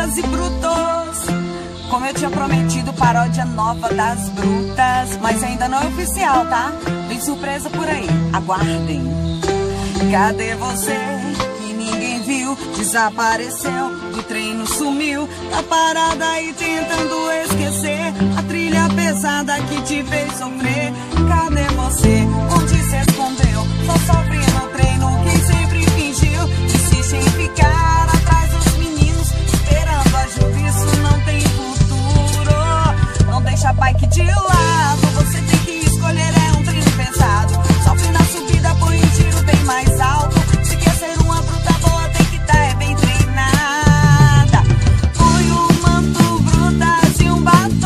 brutas e brutos, como eu tinha prometido, paródia nova das brutas. Mas ainda não é oficial, tá? Vem surpresa por aí, aguardem. Cadê você que ninguém viu? Desapareceu, do treino sumiu, tá parada aí tentando esquecer a trilha pesada que te fez sofrer. Cadê você? Onde se escondeu? Só sofre no treino quem sempre fingiu. Insiste em ficar atrás dos meninos, esperando ajuda, isso não tem futuro. Não deixa a bike de lado, você tem que escolher, é um treino pesado. Sofre na subida, põe um tiro bem mais alto. Se quer ser uma bruta boa, tem que tá bem treinada. Põe um manto, brutas e um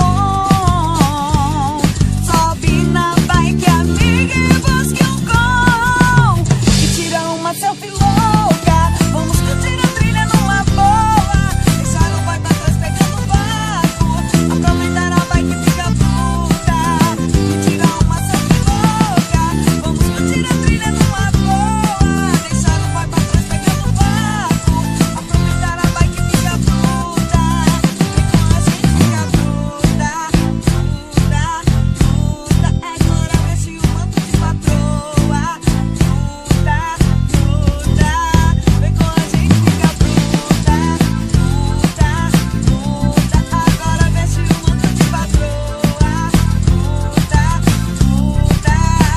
batom. Sobe na bike, amiga, e busque um gol. E tira uma selfie louca, vamos curtir a trilha numa boa. Deixar o boy pra trás pegando vácuo, aproveitar a bike e fica bruta. E tira uma selfie louca, vamos curtir a trilha numa boa. Deixar o boy pra trás pegando vácuo, aproveitar a bike e fica bruta. Então a gente fica bruta, bruta, bruta. Agora veste o manto de patroa. Bruta, bruta. Vem com a gente fica bruta, bruta, bruta. Agora veste o manto de patroa. Bruta, bruta.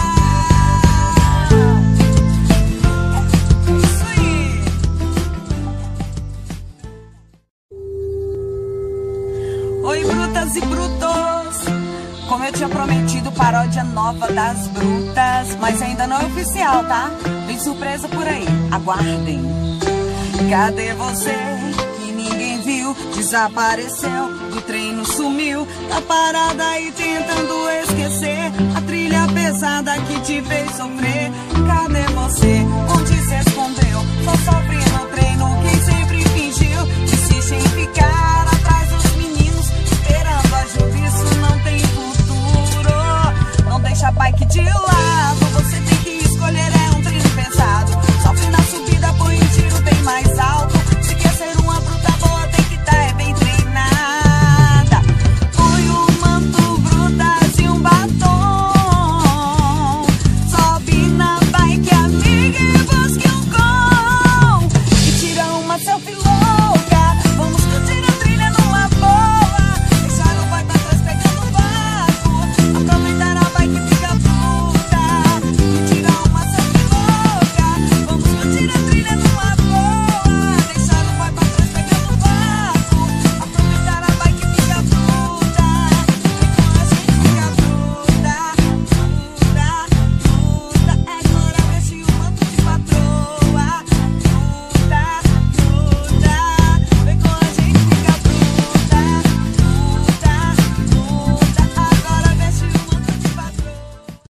É isso aí. Oi, brutas e brutos, como eu tinha prometido, paródia nova das brutas. Mas ainda não é oficial, tá? Vem surpresa por aí, aguardem. Cadê você que ninguém viu? Desapareceu, do treino sumiu, tá parada aí tentando esquecer a trilha pesada que te fez sofrer. Cadê você? Onde se escondeu? Só sofre